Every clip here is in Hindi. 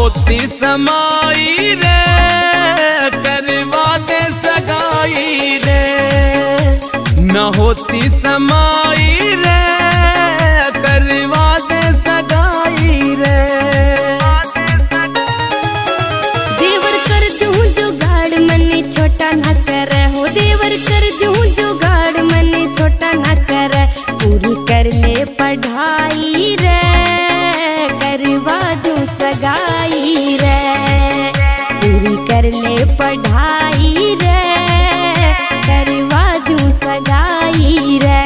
होती समाई रे करवा दे सगाई रे, न होती समाई रे करवा दे सगाई रे। देवर कर दूं जुगाड़ मने छोटा ना करे हो, देवर कर दूं जुगाड़ मने छोटा ना करे, पूरी कर ले पढ़ाई रे करवा दूं सगाई रे, पूरी कर ले पढ़ाई रे करवा दूं सगाई रे।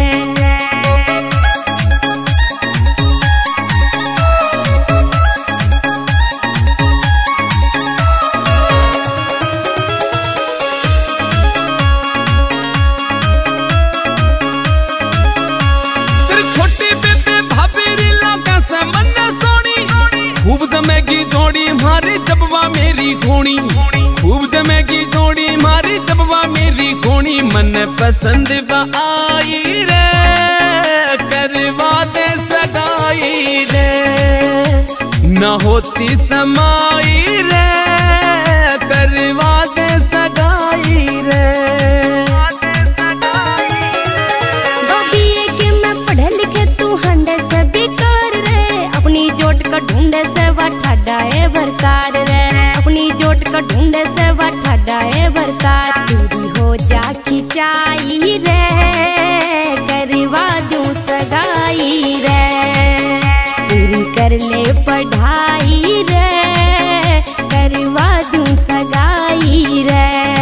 खूब जमेगी जोड़ी मारी जबवा मेरी घोड़ी, खूब जमेगी जोड़ी मारी जबवा मेरी घोड़ी, मन पसंद आई रे करवा दे सगाई रे, न होती समाई रे करवा दे सगाई रे। जोट का ढूंढे से वठाडा है बरकार रे, अपनी जोट का ढूंढे से वठाडा है बरकार, पूरी हो जा खिंचाई रे करवा दूं सगाई रे, पूरी कर ले पढ़ाई रे करवा दूं सगाई रे।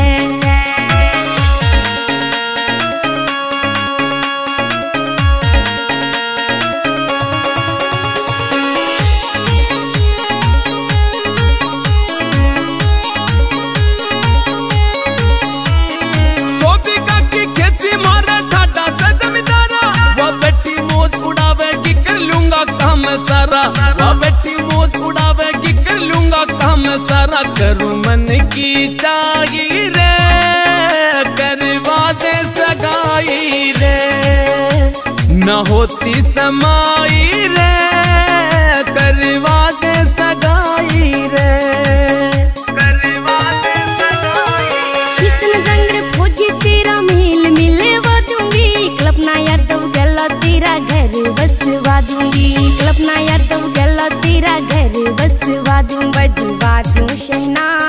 सारा वो बेटी मौज उड़ावेगी कर लूंगा काम सारा, करूं मन की चाहिए रे करवा दे सगाई रे, न होती समाई रे करवा दे सगाई रे, करवा दे सगाई। किसन जंगड़ फौजी तेरा मेल मिलवा दूंगी, कल्पना यादव गला तेरा घर बसवा दूंगी, कल्पना यादव गला तेरा घर बसवा दूं, बजवा दूं शहनाई।